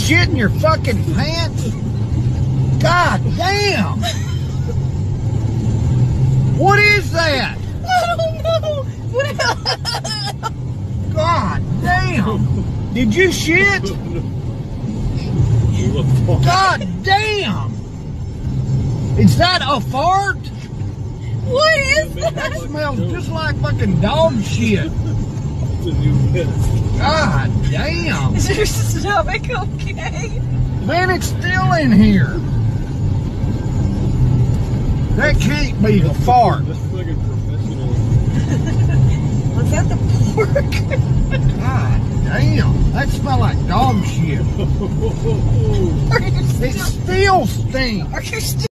shit in your fucking pants? God damn! What is that? I don't know. God damn! Did you shit? God damn! Is that a fart? What is that? That smells just like fucking dog shit. God damn! Is your stomach okay? Man, it's still in here. That can't be a fart. That's fucking professional. Was that the pork? God damn. That smells like dog shit. Are you It still stinks. Are you still